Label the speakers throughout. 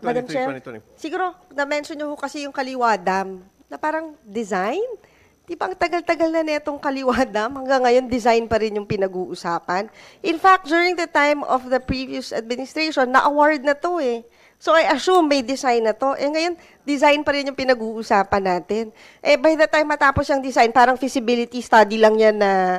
Speaker 1: Madam Chair,
Speaker 2: 2023-2020.
Speaker 1: siguro na-mention nyo kasi yung Kaliwa Dam na parang design. Di ba ang tagal-tagal na netong Kaliwa Dam, hanggang ngayon design pa rin yung pinag-uusapan. In fact, during the time of the previous administration, na-award na to eh. So I assume may design na to. Eh ngayon, design pa rin yung pinag-uusapan natin. Eh by the time matapos yung design, parang feasibility study lang yan na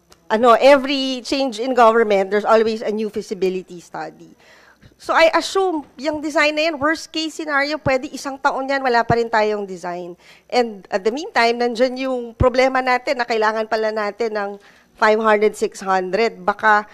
Speaker 1: every change in government, there's always a new feasibility study. So I assume, yung design na yan, worst case scenario, pwede isang taon yan, wala pa rin tayong design. And at the meantime, nandyan yung problema natin na kailangan pala natin ng 500, 600. Baka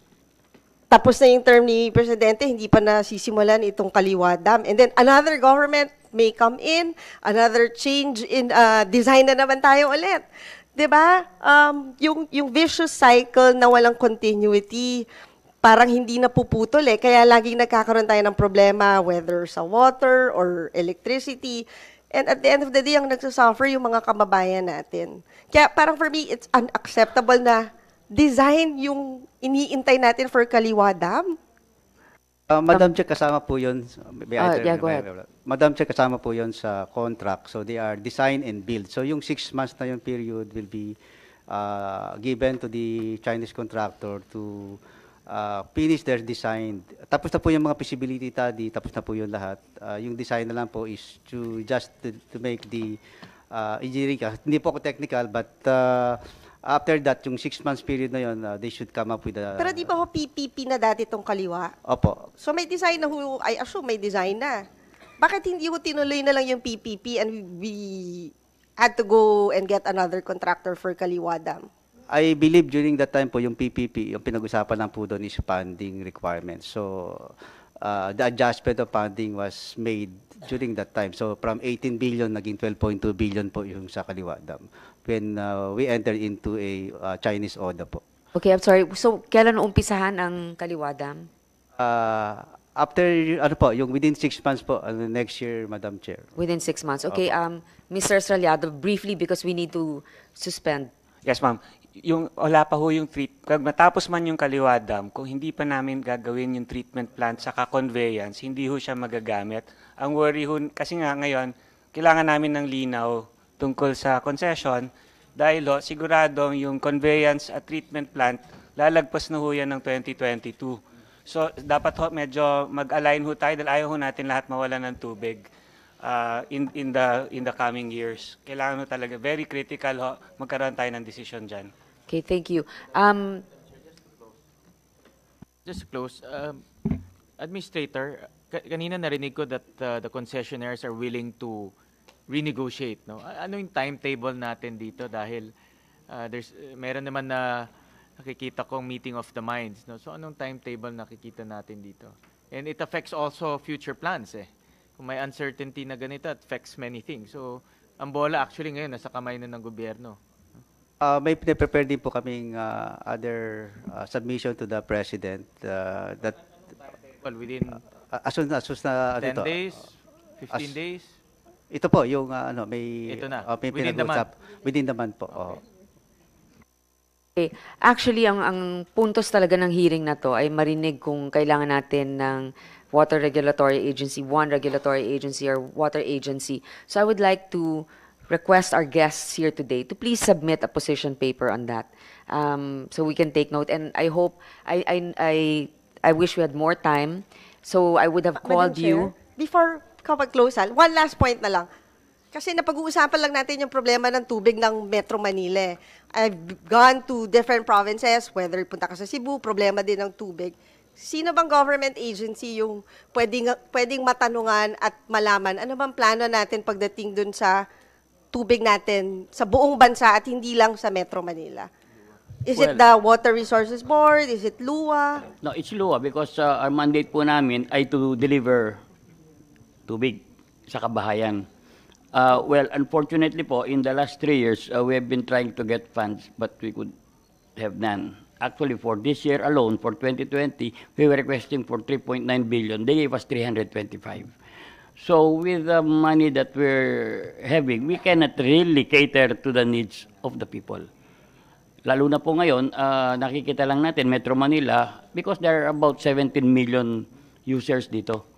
Speaker 1: tapos na yung term ni Presidente, hindi pa nasisimulan itong Kaliwa Dam. And then another government may come in, another change in design na naman tayo ulit. 'Di ba? Yung vicious cycle na walang continuity, parang hindi napuputol eh. Kaya laging nagkakaroon tayo ng problema, whether sa water or electricity. And at the end of the day, ang nagsasuffer yung mga kababayan natin. Kaya parang for me, it's unacceptable na design yung iniintay natin for Kaliwa Dam.
Speaker 3: Madam Chair, kasama po yun.
Speaker 4: Yeah, go ahead.
Speaker 3: Madam Chair, kasama po yun sa contract. So they are design and build. So yung 6 months na yung period will be given to the Chinese contractor to finish their design. Tapos na po yung mga feasibility study, tapos na po yung lahat. Yung design na lang po is to make the engineering. Hindi po ako technical, but after that, yung 6 months period na yun, they should come up with a...
Speaker 1: Pero di ba ho PPP na dati itong Kaliwa?
Speaker 3: Opo.
Speaker 1: So may design na ho, I assume may design na. Bakit hindi ho tinuloy na lang yung PPP and we had to go and get another contractor for Kaliwa Dam?
Speaker 3: I believe during that time po, yung PPP, yung pinag-usapan lang po doon is funding requirements. So, the adjustment of funding was made during that time. So, from 18 billion, naging 12.2 billion po yung sa Kaliwa Dam when we entered into a Chinese ODA po.
Speaker 4: Okay, I'm sorry. So, kailan umpisahan ang Kaliwa Dam?
Speaker 3: After, yung within 6 months po, next year, Madam Chair.
Speaker 4: Within 6 months. Okay, Mr. Estrellado, briefly because we need to suspend.
Speaker 5: Yes, ma'am. Yung wala pa ho yung pag matapos man yung Kaliwa Dam, kung hindi pa namin gagawin yung treatment plant sa conveyance, hindi ho siya magagamit. Ang worry ho, kasi nga ngayon, kailangan namin ng linaw tungkol sa concession dahil ho, sigurado yung conveyance at treatment plant, lalagpas na ho yan ng 2022. So, dapat ho medyo mag-align ho tayo dahil ayaw ho natin lahat mawala ng tubig in the coming years. Kailangan ho talaga, very critical ho, magkaroon tayo ng decision dyan.
Speaker 4: Okay, thank you.
Speaker 6: Just to close, Administrator, kanina narinig ko that the concessionaires are willing to renegotiate. No? Ano yung timetable natin dito dahil meron naman na nakikita kong meeting of the minds. No? So anong timetable nakikita natin dito? And it affects also future plans. Kung may uncertainty na ganito, it affects many things. So ang bola actually ngayon nasa kamay na ng gobyerno.
Speaker 3: May prepare din po kaming other submission to the President that
Speaker 6: Within
Speaker 3: as soon na
Speaker 6: 10 days, 15 days?
Speaker 3: Ito po yung may
Speaker 6: Ito na,
Speaker 3: may
Speaker 6: within the month.
Speaker 3: Within the month po.
Speaker 4: Okay. Actually, ang puntos talaga ng hearing na to ay marinig kung kailangan natin ng Water Regulatory Agency, one regulatory agency or water agency. So I would like to request our guests here today to please submit a position paper on that, so we can take note. And I hope I wish we had more time, so I would have called you.
Speaker 1: Before ka mag-close, one last point na lang. Kasi napag-uusapan lang natin yung problema ng tubig ng Metro Manila. I've gone to different provinces, whether punta ka sa Cebu, problema din ng tubig. Sino bang government agency yung pwedeng matanungan at malaman? Ano bang plano natin pagdating dun sa tubig natin sa buong bansa at hindi lang sa Metro Manila? Is it the Water Resources Board? Is it LUA?
Speaker 7: No, it's LUA because our mandate po namin ay to deliver tubig sa kabahayan. Well, unfortunately po, in the last 3 years, we have been trying to get funds, but we could have none. Actually, for this year alone, for 2020, we were requesting for 3.9 billion. They gave us 325. So with the money that we're having, we cannot really cater to the needs of the people. Lalo na po ngayon, nakikita lang natin, Metro Manila, because there are about 17 million users dito.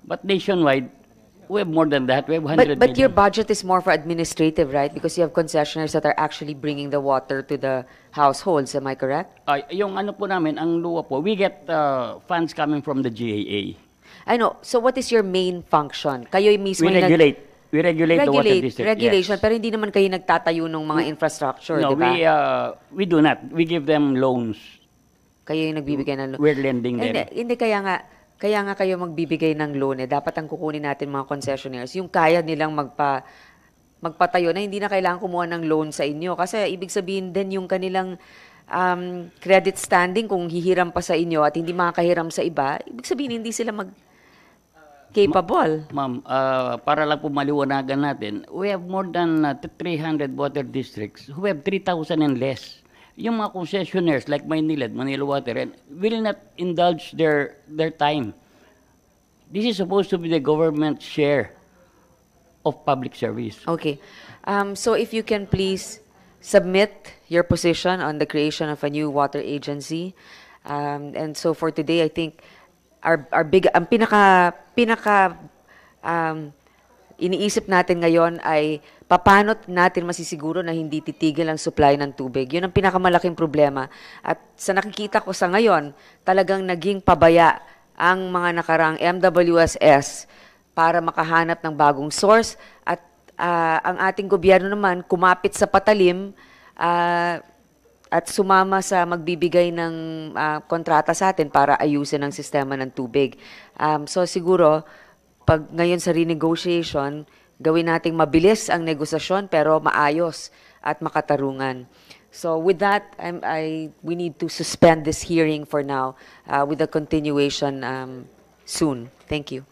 Speaker 7: But nationwide, we have more than that. We have 100
Speaker 4: But your
Speaker 7: million.
Speaker 4: budget is more for administrative, right? Because you have concessionaires that are actually bringing the water to the households. Am I correct?
Speaker 7: Yung ano po namin, ang luwa po, we get funds coming from the GAA.
Speaker 4: I know. So what is your main function? Kayo mismo
Speaker 7: We
Speaker 4: yung
Speaker 7: regulate. We regulate the water district.
Speaker 4: regulation,
Speaker 7: yes.
Speaker 4: pero hindi naman kayo nagtatayo ng mga infrastructure,
Speaker 7: No,
Speaker 4: di ba?
Speaker 7: we do not. We give them loans.
Speaker 4: Kayo yung nagbibigay ng loan.
Speaker 7: We're lending them.
Speaker 4: Hindi, kaya nga kayo magbibigay ng loan eh. Dapat ang kukunin natin mga concessionaires, yung kaya nilang magpatayo na hindi na kailangan kumuha ng loan sa inyo. Kasi ibig sabihin din yung kanilang credit standing, kung hihiram pa sa inyo at hindi makakahiram sa iba, ibig sabihin hindi sila capable.
Speaker 7: Ma'am, para lang po maliwanagan natin, we have more than 300 water districts who have 3,000 and less. Yung mga concessionaires like Maynilad, Manila Water, will not indulge their time. This is supposed to be the government share of public service.
Speaker 4: Okay. So if you can please submit your position on the creation of a new water agency. And so for today, I think ang pinaka iniisip natin ngayon ay paano natin masisiguro na hindi titigil ang supply ng tubig. Yun ang pinakamalaking problema. At sa nakikita ko sa ngayon, talagang naging pabaya ang mga nakarang MWSS para makahanap ng bagong source at ang ating gobyerno naman kumapit sa patalim at sumama sa magbibigay ng kontrata sa atin para ayusin ang sistema ng tubig. So siguro, pag ngayon sa renegotiation, gawin nating mabilis ang negosasyon pero maayos at makatarungan. So with that, we need to suspend this hearing for now with the continuation soon. Thank you.